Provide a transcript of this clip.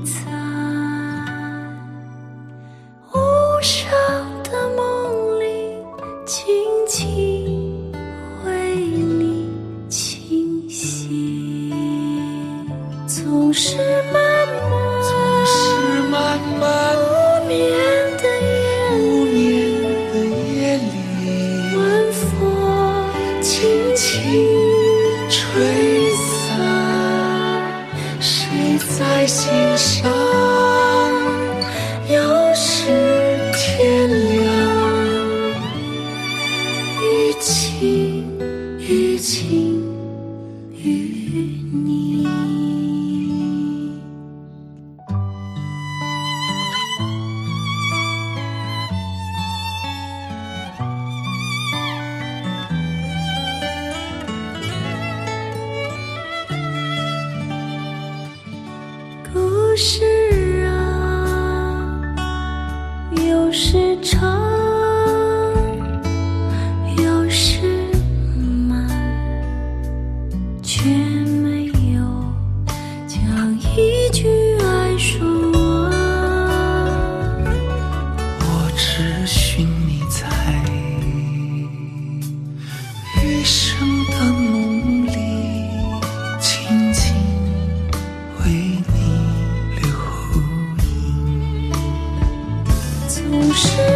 在无声的梦里，轻轻为你倾泻。总是漫漫无眠的夜里，晚风轻轻吹散，谁在心上？又是天亮，雨晴雨晴雨你。故事啊，有时长，有时慢，却没有将一句爱说完。 我只寻你在余生的梦里，轻轻为你留影。 总是